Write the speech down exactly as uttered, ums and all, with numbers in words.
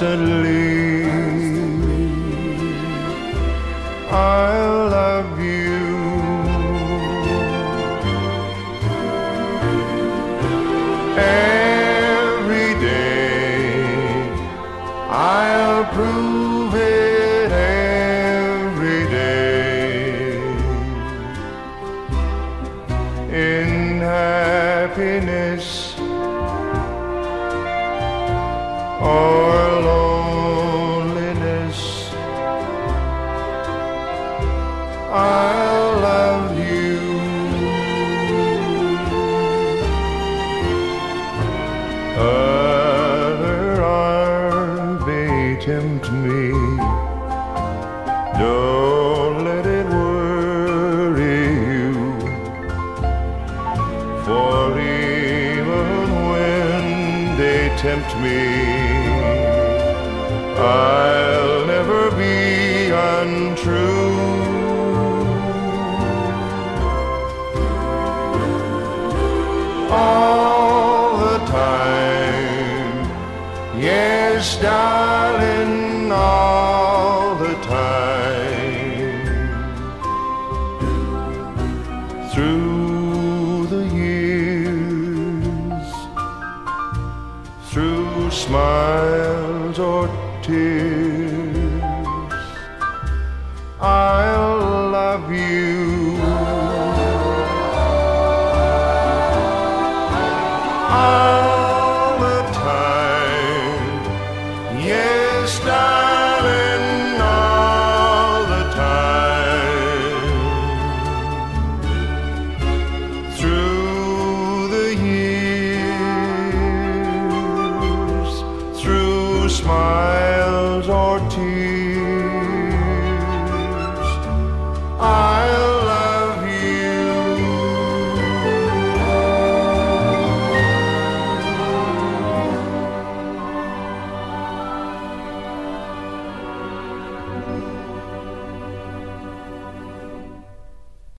constantly. I love you. Every day I'll prove it every day. In happiness or loneliness, I'll love you. Other arms may tempt me, don't let it worry you, for even when they tempt me, I'll never be untrue. All the time, yes, darling, all the time. Through the years, through smiles or tears, I'll love you. All the time, yes, darling, all the time. Through the years, through smiles or tears,